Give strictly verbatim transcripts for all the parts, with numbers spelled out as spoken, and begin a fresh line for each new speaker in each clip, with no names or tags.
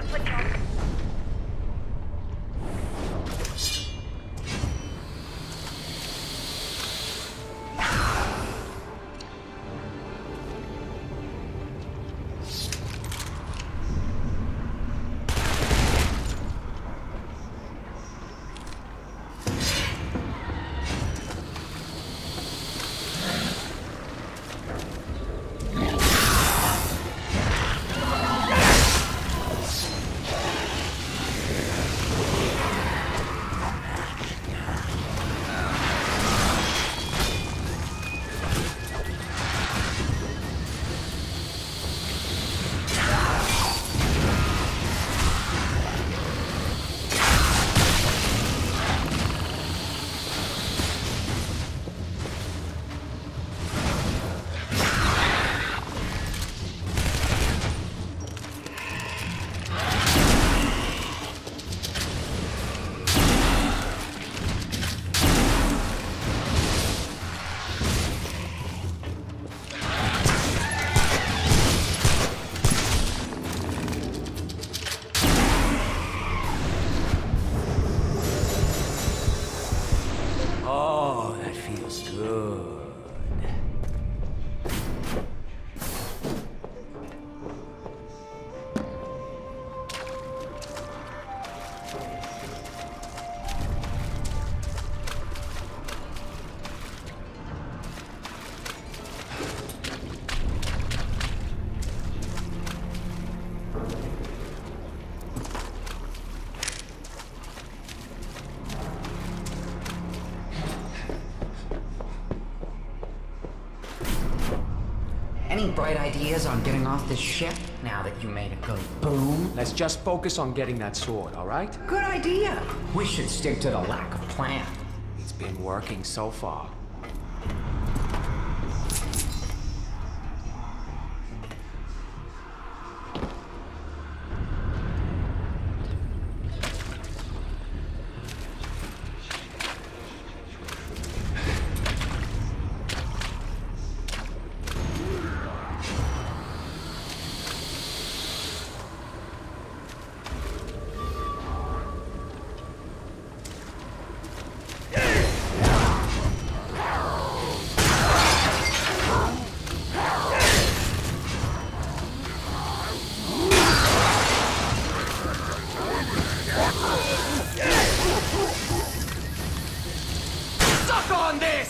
switch on.
Oh, that feels good.
Any bright ideas on getting off this ship now that you made it go boom?
Let's just focus on getting that sword, all right?
Good idea. We should stick to the lack of plan.
It's been working so far. Suck on this!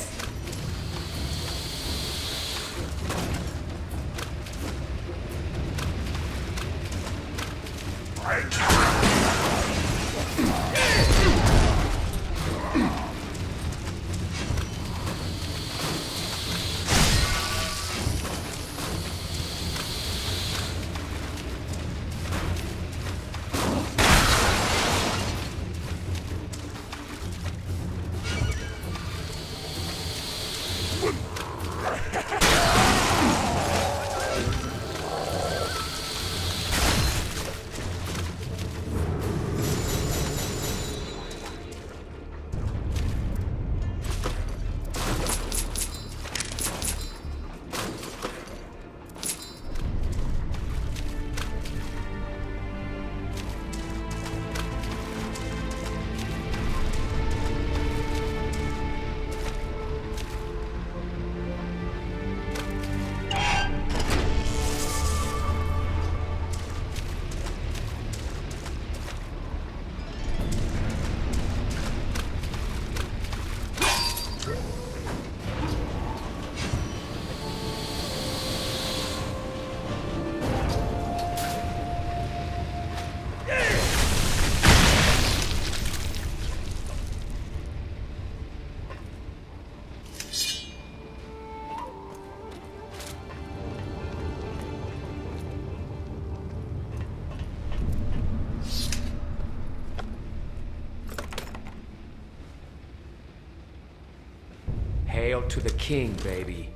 Hail to the king, baby.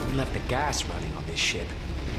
We left the gas running on this ship.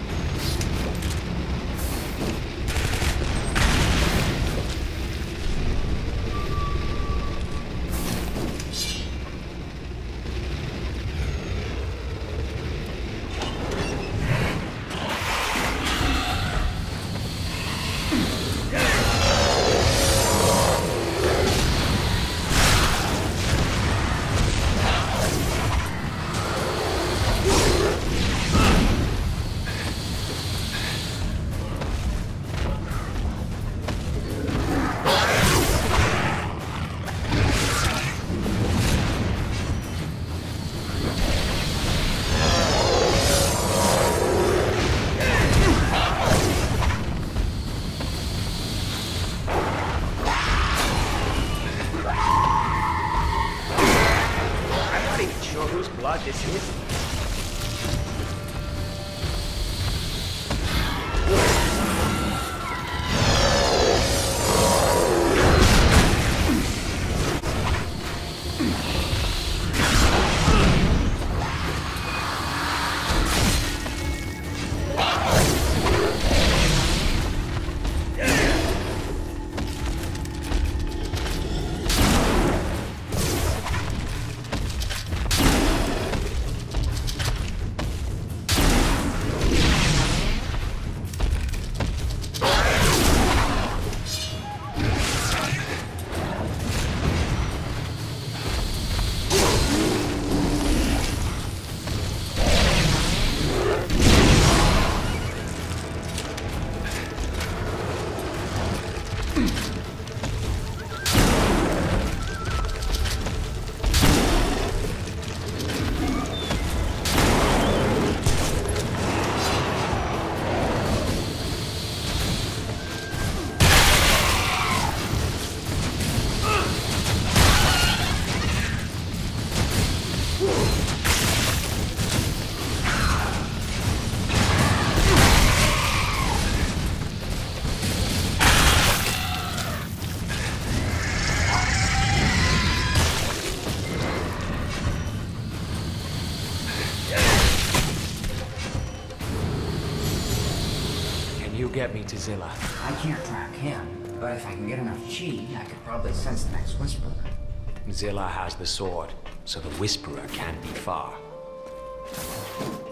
Whose blood this is? You get me to Zilla.
I can't track him, but if I can get enough chi, I could probably sense the next Whisperer.
Zilla has the sword, so the Whisperer can't be far.